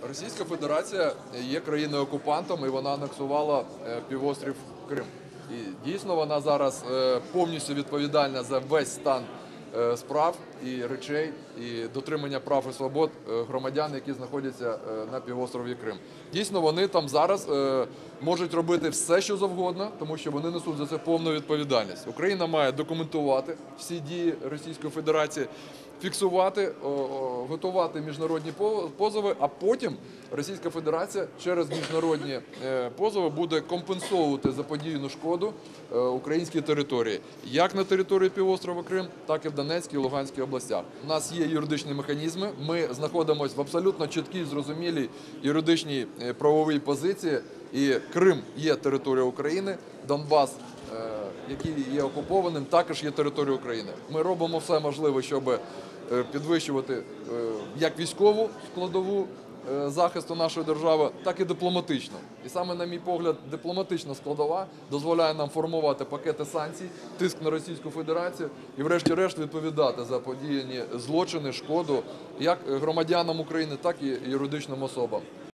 Російська Федерація є країною-окупантом і вона анексувала півострів Крим. І дійсно вона зараз повністю відповідальна за весь стан справ і речей, і дотримання прав і свобод громадян, які знаходяться на півострові Крим. Дійсно, вони там зараз можуть робити все, що завгодно, тому що вони несуть за це повну відповідальність. Україна має документувати всі дії Російської Федерації, фіксувати, готувати міжнародні позови, а потім Російська Федерація через міжнародні позови буде компенсовувати заподіяну шкоду українській території, як на території півострова Крим, так і в Донецькій і Луганській областях. У нас є юридичні механізми, ми знаходимося в абсолютно чіткій, зрозумілій юридичній правовій позиції, і Крим є територією України, Донбас, який є окупованим, також є територією України. Ми робимо все можливе, щоб підвищувати як військову складову захисту нашої держави, так і дипломатичну. І саме, на мій погляд, дипломатична складова дозволяє нам формувати пакети санкцій, тиск на Російську Федерацію і врешті-решт відповідати за подіяні злочини, шкоду як громадянам України, так і юридичним особам.